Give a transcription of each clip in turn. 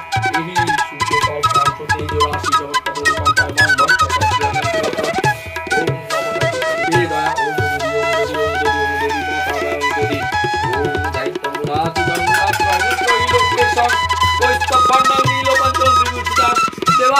एहि सूर्यकर कांचो तेज राशि जगत पदो कंपायमान भक्त सत्य ओम नमो वेदाय ओम देवी ओम दैत्यं गुणाति गंगाति त्रयी लोकेशं वैष्णवं नीलो पंचो विभूषिता देवा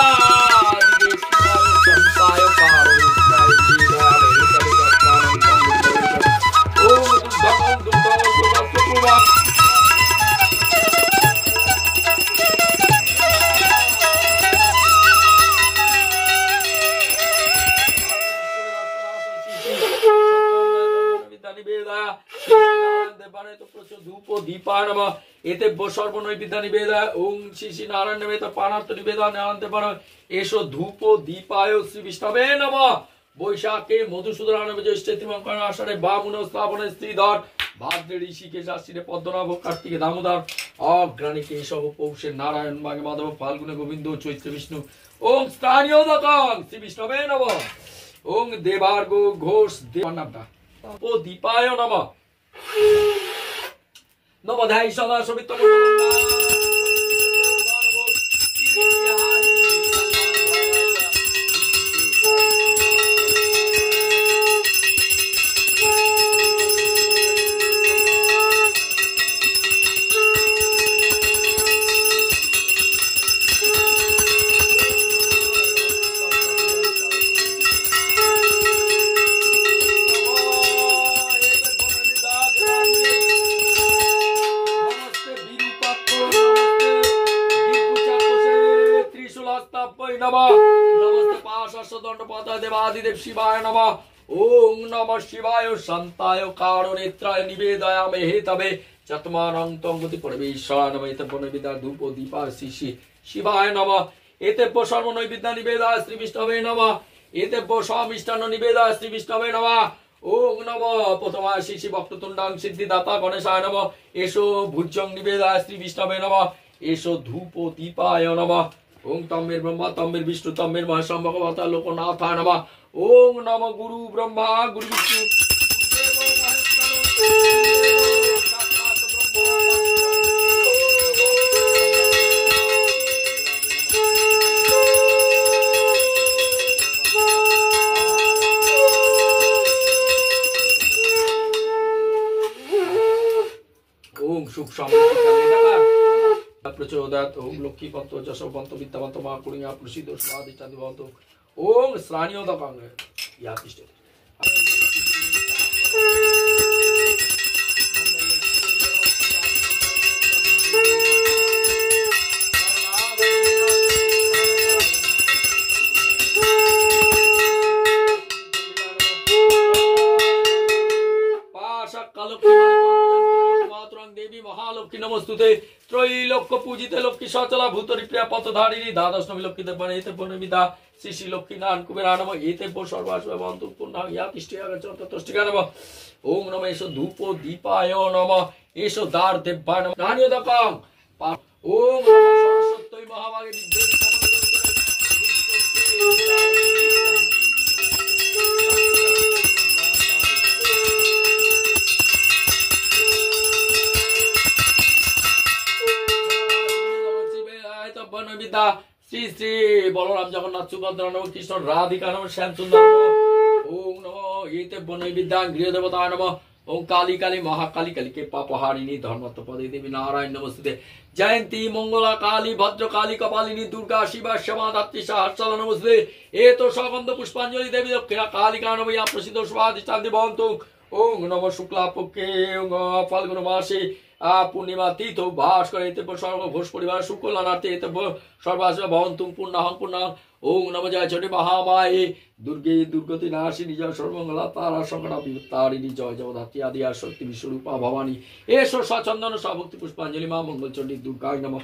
एते सर्व नैवेद्य निवेदाय ओम श्री श्री नारायण नमेत पानार्थ निवेदन निरंते पर एषो धूप दीपाय श्री विष्णवे नमः বৈশাখে মধুসূদন জ্যৈষ্ঠে ত্রিমঙ্কর আষাঢ়ে বামুন শ্রাবণে শ্রীধর ভাদ্রে ঋষিকেশ আশ্বিনে পদ্মনাভ কার্তিকে দামোদর অগ্রাণী কেশব পৌষে নারায়ণ মাঘে মাধব ফাল্গুনে গোবিন্দ চৈত্রে বিষ্ণু ওম স্থানীয়দকং শ্রী বিষ্ণবে নমঃ ওম দেবার্গ ঘোষ দেবনামটা ও দীপায় নমঃ নমধাই সদা সবিত देवादिदेव शिवाय नमः ओम नमः शिवाय शांताय कारणेत्राय निवेदयामि हेतवे चत्मानं तंगति परमेश्वराय नमः एते नैवेद्य धूप दीपा श्री शिवाय नमः एते सर्व नैवेद्य निवेदयामि श्री विष्णवे नमः एते स्वामिष्टान निवेदयामि श्री विष्णवे नमः ओम नमः प्रथमा श्री वक्रतुंडां सिद्धिदाता गणेशाय नमः एषो भुजं निवेदयामि श्री विष्णवे नमः एषो धूप दीपाय नमः ओम तमेर ब्रह्मा तमेर विष्णु तमेर महेश्वर भगवता लोकनाथाय नमः ओम नमः गुरु ब्रह्मा गुरु विष्णु ओम सुख शांति प्रचोदयात् ओम लक्ष्मीपंत जशोपंत विद्यावंत महाकुणिया प्रसिद्ध स्वादिष्टादिवंत ओम श्राणियोदकं यातिष्ठति देवी महालक्ष्मी नमस्तुते त्रैलोक्य पूजिते लक्ष्मी सचला भूतरी प्रिया पथधारिणी द्वादश नवी लक्ष्मी देवनेते बनविदा श्री श्री लक्ष्मी नारायण कुबेरा नमः एते सर्वाश्वन्तु पुनः या तिष्ठिया चतुष्टिका नमः ओम नमः एषो धूप दीपाय नमः एषो दार देवाय नमः नान्योदकं ओम नमः सरस्वती महाभागे विद्ये श्री श्री बलराम जगन्नाथ सुभद्रा नमः कृष्ण राधिका नमः श्याम सुंदर ओम नमः एते नैवेद्यां गृह देवताय नमः ओम काली काली महाकाली कालिके पापहारिणी धर्मत्वपदे देवी नारायण नमस्ते जयंती मंगला काली भद्र काली कपालिनी दुर्गा शिवा क्षमा धात्री सहस्र नमस्ते एतो सगंध पुष्पांजलि देवी दक्षिणा कालिका नमः या प्रसिद्ध स्वादिष्टां देवन्तु ओम नमः शुक्ला पक्षे फाल्गुन मासे पूर्णिमा तीर्थ भास करे सर्व घोष परिवार सुकल्याणार्थे सर्वाश्रय भवन्तु पुण्यं पुण्यं ओम नमः जय चंडी महामाये दुर्गे दुर्गति नाशिनी जय सर्वमंगला तारा संकटा वितारिणी जय जगदात्री आदि शक्ति विश्वरूपा भवानी एषो सचंदन सभक्ति पुष्पांजलि मां मंगल चंडी दुर्गाय नमः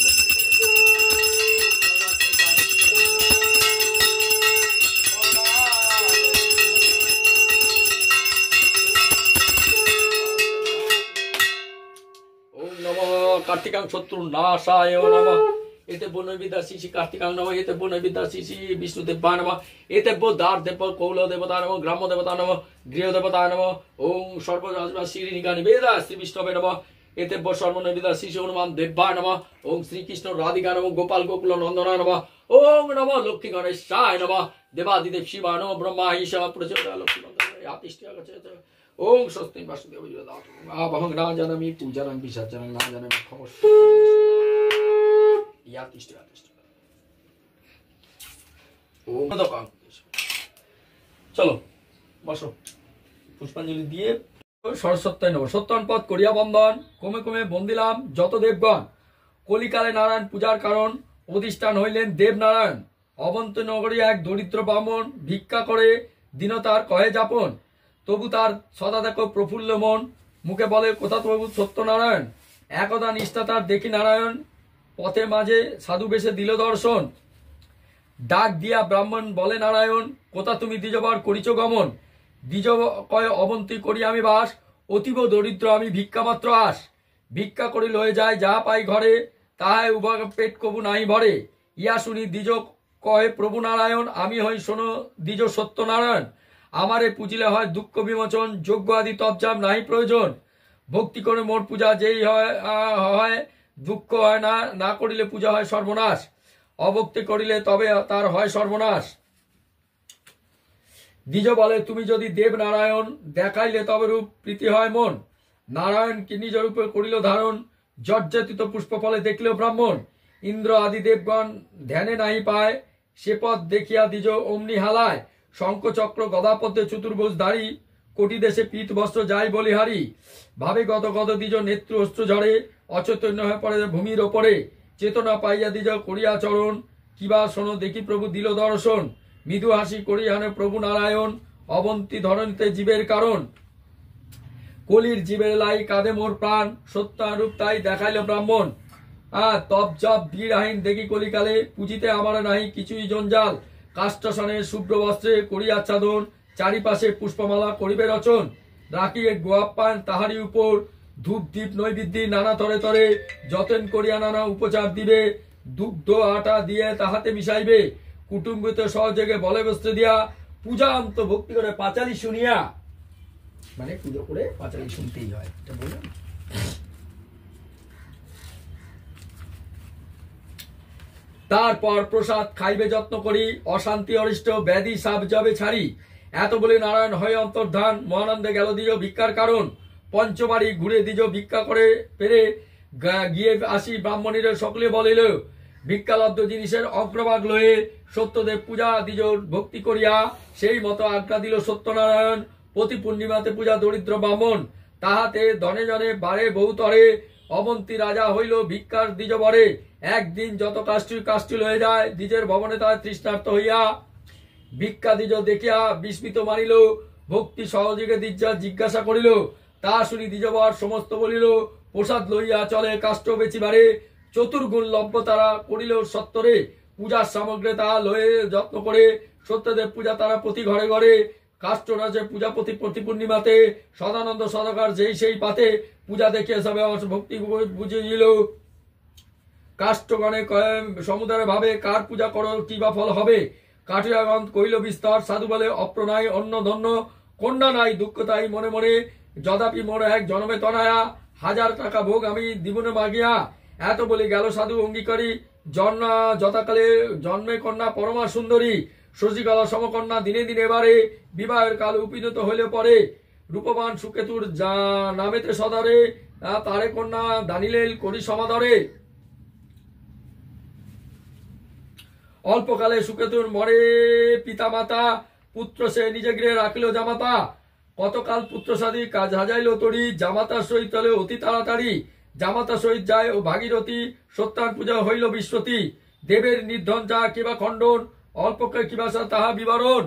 कार्तिकां शत्रुनाशाय नमः एते नैवेद्य श्री कार्तिकां नमः एते नैवेद्य श्री विष्णुदेवाय नमः एते दार देव कौल देवता नमः ग्राम देवता नमः गृह देवता नमः ओम सर्वराज श्री निवेदयामि श्री विष्णवे नमः এতে সর্বনবিদা শিশু হনুমান দেব্যায় নমঃ। ওং শ্রীকৃষ্ণ রাধিকা নমঃ। গোপাল গোকুল নন্দনায় নমঃ। ওং নমঃ লক্ষ্মী গণেশায় নমঃ। দেবাদিদেব শিবায় নমঃ। ব্রহ্মা ঈশা প্রচোদয়াৎ লক্ষ্মী নন্দনায় আতিষ্ঠ্য গচ্ছতে। ওং স্বস্তি বাসুদেব বিদধাতু। আবহং না জানামি পূজারং বিসর্জনং না জানামি খমস্য ইয়াতিষ্ঠ্য ইয়াতিষ্ঠ্য। ওম দকাং। চলো বসো, পুষ্পাঞ্জলি দিয়ে সরস্বত্যায় নেব। সত্যায়ন পথ করিয়া বন্দন, কমে কমে বন্দিলাম যত দেবগণ। কলিকালে নারায়ণ পূজার কারণ, অধিষ্ঠান হইলেন দেবনারায়ণ। অবন্তী নগরী এক দরিদ্র ব্রাহ্মণ, ভিক্ষা করে দীনতার কহে যাপন। তবু তার সদা দেখো প্রফুল্ল মন, মুখে বলে কথা তবু সত্যনারায়ণ। একদা নিষ্ঠা তার দেখি নারায়ণ, পথে মাঝে সাধু বেশে দিল দর্শন। ডাক দিয়া ব্রাহ্মণ বলে নারায়ণ, কোথা তুমি দ্বিজবার করিছ গমন। দ্বিজ কয় অবন্তী করি আমি বাস, অতীব দরিদ্র আমি ভিক্ষা মাত্র আস। ভিক্ষা করি লয়ে যায় যাহা পাই ঘরে, তাহাই উভয় পেট কবু নাই ভরে। ইয়া শুনি দ্বিজ কয় প্রভু নারায়ণ, আমি হই শোনো দ্বিজ সত্যনারায়ণ। আমারে পুজিলে হয় দুঃখ বিমোচন, যজ্ঞ আদি তপজাপ নাই প্রয়োজন। ভক্তি করে মোর পূজা যেই হয় দুঃখ হয় না, না করিলে পূজা হয় সর্বনাশ। অভক্তি করিলে তবে তার হয় সর্বনাশ। দ্বিজ বলে তুমি যদি দেব নারায়ণ, দেখাইলে তবে রূপ প্রীতি হয় মন। নারায়ণ কি নিজ রূপে করিল ধারণ, জর্জরিত পুষ্প ফলে দেখলেও ব্রাহ্মণ। ইন্দ্র আদি দেবগণ ধ্যানে নাহি পায়, সে পথ দেখিয়া দ্বিজ অমনি হালায়। শঙ্খ চক্র গদা পদ্মে চতুর্ভুজ ধারী, কোটি দেশে পীত বস্ত্র যাই বলিহারি। ভাবে গদ গদ দ্বিজ নেত্র অস্ত্র ঝরে, অচৈতন্য হয়ে পড়ে ভূমির ওপরে। চেতনা পাইয়া দ্বিজ করিয়া চরণ, কিবা শোনো দেখি প্রভু দিল দর্শন। মৃদু হাসি করিয়া হানে প্রভু নারায়ণ, অবন্তী ধরণীতে জীবের কারণ। কলির জীবের লাই কাঁদে মোর প্রাণ, সত্যারূপ তাই দেখাইল ব্রাহ্মণ। তপ জপ বীরহীন দেখি কলিকালে, পুজিতে আমার নাহি কিছুই জঞ্জাল। কাষ্ঠসনে শুভ্র বস্ত্রে করি আচ্ছাদন, চারিপাশে পুষ্পমালা করিবে রচন। রাখিয়ে গোয়াপ্পান তাহারি উপর, ধূপ দীপ নৈবেদ্যি নানা তরে তরে। যতন করিয়া নানা উপচার দিবে, দুগ্ধ আটা দিয়ে তাহাতে মিশাইবে। কুটুম্বিত সহযোগে বলে বস্ত্র দিয়া, পূজা অন্ত ভক্তি করে পাঁচালি শুনিয়া। মানে পুজো করে পাঁচালি শুনতেই হয়, এটা বললাম। তারপর প্রসাদ খাইবে যত্ন করি, অশান্তি অরিষ্ট ব্যাধি সাপ যাবে ছাড়ি। এত বলে নারায়ণ হয় অন্তর্ধান, মহানন্দে গেল দ্বিজ ভিক্ষার কারণ। পঞ্চবাড়ি ঘুরে দ্বিজ ভিক্ষা করে পেরে, গিয়ে আসি ব্রাহ্মণীর সকলে বলিল। ভিক্ষালব্ধ জিনিসের অগ্রভাগ লয়ে, সত্যদেব পূজা দ্বিজ ভক্তি করিয়া, সেই মতো আজ্ঞা দিল সত্যনারায়ণ। প্রতি পূর্ণিমাতে পূজা দরিদ্র ব্রাহ্মণ, তাহাতে ধনে জনে বাড়ে বহুতরে। অবন্তী রাজা হইল ভিক্ষার দ্বিজ বরে, একদিন যত কাষ্টি লয়ে যায়, দ্বিজের ভবনে তার তৃষ্ণার্ত হইয়া। ভিক্ষা দ্বিজ দেখিয়া বিস্মিত মানিল, ভক্তি সহযোগে দ্বিজা জিজ্ঞাসা করিল। তা শুনি দ্বিজবর সমস্ত বলিল, প্রসাদ লইয়া চলে কাষ্ঠ বেচিবারে। চতুর্গুণ লভ্য তারা করিল সত্তরে, পূজার সামগ্রী তাহা লয়ে যত্ন করে। সত্যদেব পূজা তারা প্রতি ঘরে ঘরে, কাষ্ঠ রাজে পূজা প্রতি পূর্ণিমাতে। সদানন্দ সদাকার যেই সেই পাতে, পূজা দেখিয়া সবে ভক্তি বুঝিল। কাষ্ঠগণে সমুদায় ভাবে, কার পূজা করো কি বা ফল হবে। কাঠিয়াগণ কইল বিস্তর, সাধু বলে অপ্রণয় অন্য ধন্য। কন্যা নাই দুঃখ তাই মনে মনে, যদাপি মোর এক জন্মে তনায়া। 1000 টাকা ভোগ আমি দিবনে মাগিয়া। এত বলে গেল সাধু অঙ্গীকারী, জন্মা যথাকালে জন্মে কন্যা পরমা সুন্দরী। শশীকলা সমকন্যা দিনে দিনে বাড়ে, বিবাহের কাল উপনীত হইলে পরে। রূপবান সুকেতুর নামেতে সদরে, তারে কন্যা দানিলেল করি সমাদরে। অল্পকালে সুকেতুর মরে পিতা মাতা, পুত্র সে নিজে গৃহে রাখিল জামাতা। কতকাল পুত্র সাধী কাজ হাজাইল তরি, জামাতার সহিত হলে অতি তাড়াতাড়ি। জামাতা সহিত যায় ও ভাগীরথী, সত্যার পূজা হইল বিশ্বতী। দেবের নির্ধন যা কিবা খণ্ডন, অল্পকে কিবা তাহা বিবরণ।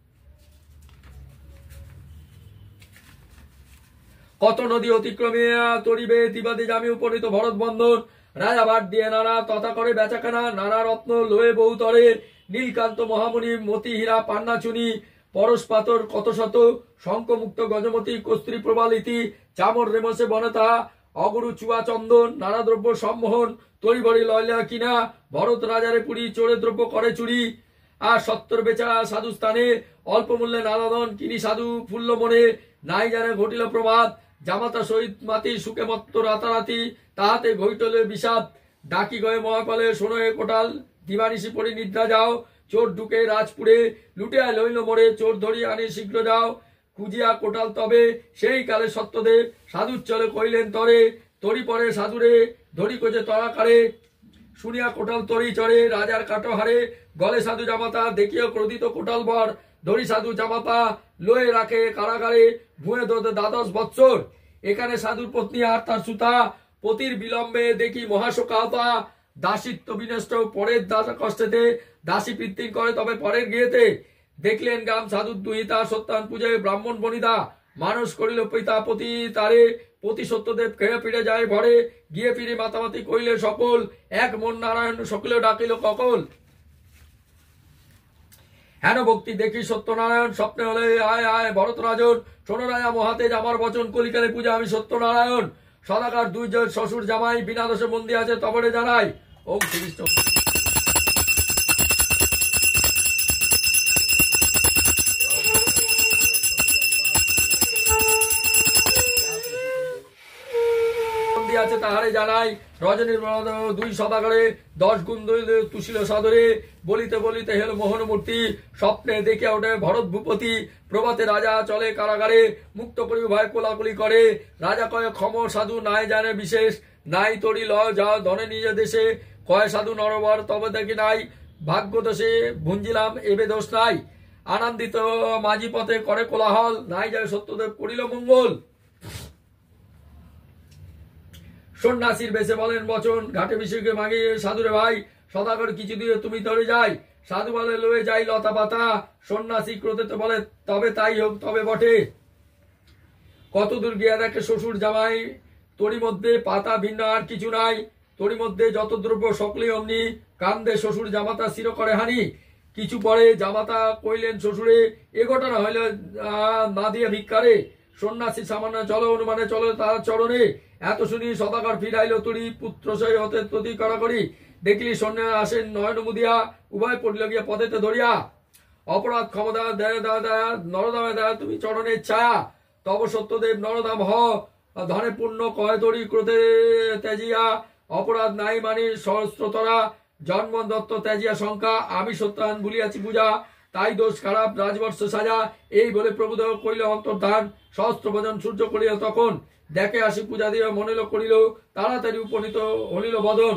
কত নদী অতিক্রমিয়া তরিবে, দিবাদি জামি উপনীত ভরত বন্ধন। রাজা ভাট দিয়ে নানা তথা করে বেচাকেনা, নানা রত্ন লয়ে বহুতরে। নীলকান্ত মহামণি মতি হীরা পান্না চুনি, পরশ পাথর কত শত। শঙ্খমুক্ত গজমতি কস্ত্রী প্রবালিতি, চামর রেমসে বনতা। অগুরু চুয়া চন্দন নানা দ্রব্য সম্মোহন, তরিবড়ি লয়লা কিনা। ভরত রাজারে পুরী চোরে দ্রব্য করে চুরি। আর সত্তর বেচা সাধু স্থানে, অল্প মূল্যে নানাদন কিনি সাধু ফুল্ল মনে। নাই জানে ঘটিল প্রভাত, জামাতা সহিত মাতি সুখে মত্ত রাতারাতি তাহাতে ঘইটলে বিষাদ ডাকি গয়ে মহাকালে শোনো এ কোটাল দিবানিশি পড়ি নিদ্রা যাও চোর ঢুকে রাজপুরে লুটিয়া লইল মোড়ে চোর ধরিয়া আনি শীঘ্র যাও খুঁজিয়া কোটাল তবে সেই কালে সত্যদেব সাধুর চলে কইলেন তরে তরি পরে সাধুরে ধরি কোজে তরাকারে শুনিয়া কোটাল তরি চড়ে রাজার কাটহারে গলে সাধু জামাতা দেখিয়া ক্রোধিত কোটাল বর ধরি সাধু জামাতা লয়ে রাখে কারাগারে ভুঁয়ে দোতে দ্বাদশ বৎসর এখানে সাধুর পত্নী আর তার সুতা পতির বিলম্বে দেখি মহাশোকাহতা দাসিত্ব বিনষ্ট পরের দাসা কষ্টেতে দাসী পিতৃ করে তবে পরের গিয়েতে দেখলেন গ্রাম সাধুর দুহিতা সত্যান পূজায় ব্রাহ্মণ বনিতা মানুষ করিল পিতা পতি তারে পতি সত্যদেব খেয়ে ফিরে যায় ভরে গিয়ে ফিরে মাতামাতি কইলে সকল এক মন নারায়ণ সকলে ডাকিল ককল হেন ভক্তি দেখি সত্যনারায়ণ স্বপ্নে হলে আয় আয় ভরত রাজন শোনো রাজা মহাতেজ আমার বচন কলিকালে পূজা আমি সত্যনারায়ণ সদাকার দুই জয় শ্বশুর জামাই বিনা দোষে বন্দী আছে তবরে জানাই ওম শ্রীকৃষ্ণ আছে তাহারে জানাই রজনীর দুই সদাগরে 10 গুণ তুষিল সদরে বলিতে বলিতে হেল মোহনমূর্তি স্বপ্নে দেখে ওঠে ভরত ভূপতি প্রভাতে রাজা চলে কারাগারে মুক্ত করি ভয় কোলাকুলি করে রাজা কয়ে ক্ষম সাধু নাই জানে বিশেষ নাই তরি লয় যা ধনে নিজে দেশে কয় সাধু নরবর তবে দেখি নাই ভাগ্য দোষে ভুঞ্জিলাম এবে দোষ নাই আনন্দিত মাঝি পথে করে কোলাহল নাই যায় সত্যদেব করিল মঙ্গল সন্ন্যাসীর বেশে বলেন বচন ঘাটে বিষয়কে মাগিয়ে সাধুরে ভাই সদাগর কিছু দিয়ে তুমি ধরে যাই সাধু বলে লয়ে যাই লতা পাতা সন্ন্যাসী ক্রোধে তো বলে তবে তাই হোক তবে বটে কত দূর গিয়া দেখে শ্বশুর জামাই তোরই মধ্যে পাতা ভিন্ন আর কিছু নাই তোরই মধ্যে যত দ্রব্য সকলে অমনি কান্দে শ্বশুর জামাতা শির করে হানি কিছু পরে জামাতা কইলেন শ্বশুরে এ ঘটনা হইল না দিয়ে ভিক্ষারে সন্ন্যাসী সামান্য চলো অনুমানে চলো তার চরণে এত শুনি সদাগর ফিরাইল তুরি পুত্র সই হতে ততি করা করি দেখলি সন্ন্যাস আসেন নয়ন মুদিয়া উভয় পড়িল গিয়া পদেতে ধরিয়া অপরাধ ক্ষমতা দেয় নরদামে দেয় তুমি চরণের ছায়া তব সত্যদেব নরদাম হ ধনে পূর্ণ কয় তরি ক্রোধে ত্যাজিয়া অপরাধ নাই মানি সহস্রতরা জন্ম দত্ত ত্যাজিয়া শঙ্কা আমি সত্যান ভুলিয়াছি পূজা তাই দোষ খারাপ রাজবর্ষ সাজা এই বলে প্রভুদেব কইল অন্তর্ধান সহস্র ভজন সূর্য করিল তখন দেখে আসি পূজা দিয়ে মনিল করিল তাড়াতাড়ি উপনীত হলিল বদন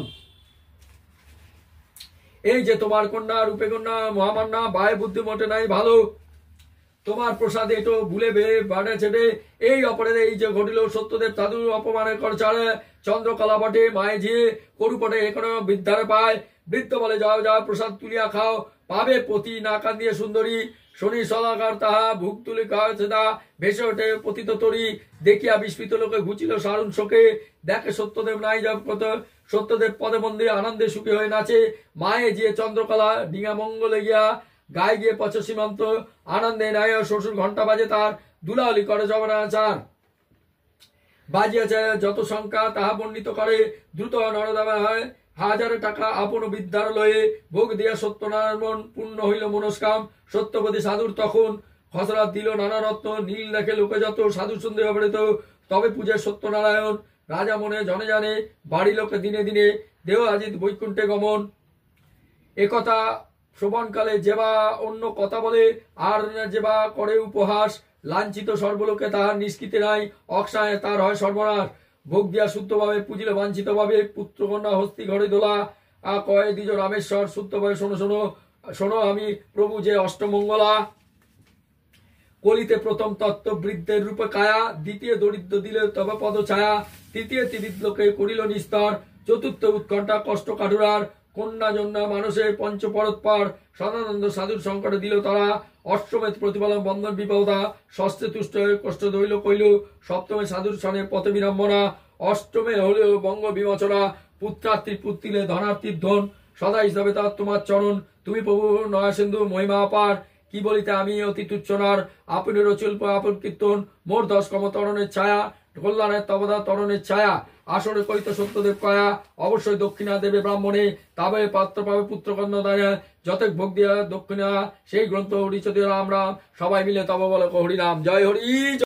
এই যে তোমার কন্যা রূপে কন্যা মহামান্না বায় বুদ্ধি মোটে নাই ভালো তোমার প্রসাদ এটো ভুলে বাড়ে ছেড়ে এই অপরাধে এই যে ঘটিল সত্যদেব সাধু অপমানের কর ছাড়ে চন্দ্রকলা বটে মায়ে ঝিয়ে করু পটে এখনো বৃদ্ধারে পায় বৃদ্ধ বলে যাও যাও প্রসাদ তুলিয়া খাও পাবে পতি না কান্দিয়ে সুন্দরী শনি সদাকার তাহা ভুক তুলি খাওয়াছে তা ভেসে ওঠে পতিত তরি দেখিয়া বিস্মিত লোকে ঘুচিল সারুণ শোকে দেখে সত্যদেব নাই যাব কত সত্যদেব পদে মন্দিরে আনন্দে সুখী হয়ে নাচে মায়ে গিয়ে চন্দ্রকলা ডিঙা মঙ্গলে গিয়া গায়ে গিয়ে পচ সীমান্ত আনন্দে নাই শ্বশুর ঘন্টা বাজে তার দুলালি করে জগনাচার বাজিয়াছে যত সংখ্যা তাহা বর্ণিত করে দ্রুত নরদামে হয় হাজারে টাকা আপন বিদ্যার লয়ে ভোগ দিয়া সত্যনারায়ণ পূর্ণ হইল মনস্কাম সত্যপতি সাধুর তখন খসরাত দিল নানা রত্ন নীল দেখে লোকে যত সাধু সন্দেহ অবৃত তবে পূজে সত্যনারায়ণ রাজা মনে জনে জানে বাড়ি লোকে দিনে দিনে দেহ আজিত বৈকুণ্ঠে গমন একথা শ্রবণকালে যেবা অন্য কথা বলে আর যেবা করে উপহাস লাঞ্ছিত সর্বলোকে তাহার নিষ্কৃতি নাই অক্ষায় তার হয় সর্বনাশ ভোগ দিয়া শুদ্ধভাবে পুজিলে বাঞ্ছিত ভাবে পুত্র কন্যা হস্তি ঘরে দোলা কয় দ্বিজ রামেশ্বর শুদ্ধভাবে শোনো শোনো শোনো আমি প্রভু যে অষ্টমঙ্গলা কলিতে প্রথম তত্ত্ব বৃদ্ধের রূপে কায়া দ্বিতীয় দরিদ্র দিলে তবে পদ ছায়া তৃতীয় ত্রিবিদ লোকে করিল নিস্তর চতুর্থ উৎকণ্ঠা কষ্ট কাঠুরার কন্যা জন্যা মানুষের পঞ্চ পরৎপর সদানন্দ সাধুর সংকটে দিল তারা অষ্টমে প্রতিপালন বন্ধন বিপদা ষষ্ঠে তুষ্ট হয়ে কষ্ট দইল কইল সপ্তমে সাধুর সনে পথে বিড়ম্বনা অষ্টমে হল বঙ্গ বিমোচনা পুত্রার্থী পুত্রিলে ধনার্থীর ধন সদা হিসাবে তার তোমার চরণ তুমি প্রভু নয়া সিন্ধু মহিমা অপার কি বলিতে আমি অতি তুচ্ছনার আপনি রচিল্প আপন কীর্তন মোর 10 কম তরণের ছায়া কল্যাণের তবদা তরণের ছায়া আসরে করিত সত্যদেব কয়া অবশ্যই দক্ষিণা দেবে ব্রাহ্মণে তবে পাত্র পাবে পুত্র কন্যা দায়া যতেক ভোগ দিয়া দক্ষিণা সেই গ্রন্থ হরিচতীয় রাম রাম সবাই মিলে তব বলে হরিনাম জয় হরি।